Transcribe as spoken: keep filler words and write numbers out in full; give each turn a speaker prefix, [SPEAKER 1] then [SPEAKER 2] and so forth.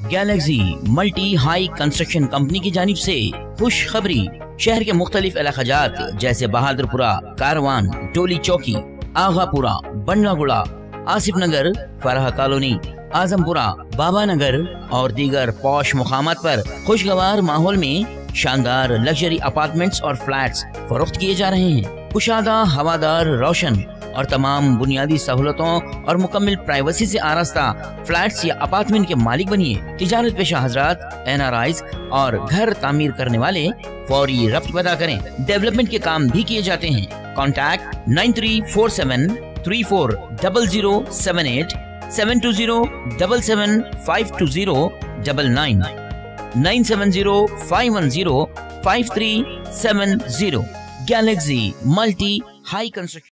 [SPEAKER 1] Galaxy multi high construction company की जानिब से खुशखबरी। शहर के मुख्तलिफ इलाकाजात जैसे बहादुरपुरा, कारवान, टोली चौकी, आगापुरा, बंडलागुड़ा, आसिफ नगर, फराह कॉलोनी, आजमपुरा, बाबा नगर और दीगर पौश मुकामात पर खुशगवार माहौल में शानदार लग्जरी अपार्टमेंट्स और फ्लैट्स फरोख्त किए जा रहे हैं। कुशादा, हवादार, रोशन और तमाम बुनियादी सहूलतों और मुकम्मल प्राइवेसी से आरास्ता फ्लैट्स या अपार्टमेंट के मालिक बनिए। तिजारत पेशा हजरात, एन आर आईज और घर तामीर करने वाले फौरी रब्त पता करें। डेवलपमेंट के काम भी किए जाते हैं। Contact nine three four seven three four double zero seven eight, seven two zero double seven five two zero double nine, nine seven zero five one zero five three seven zero. Galaxy multi high construction.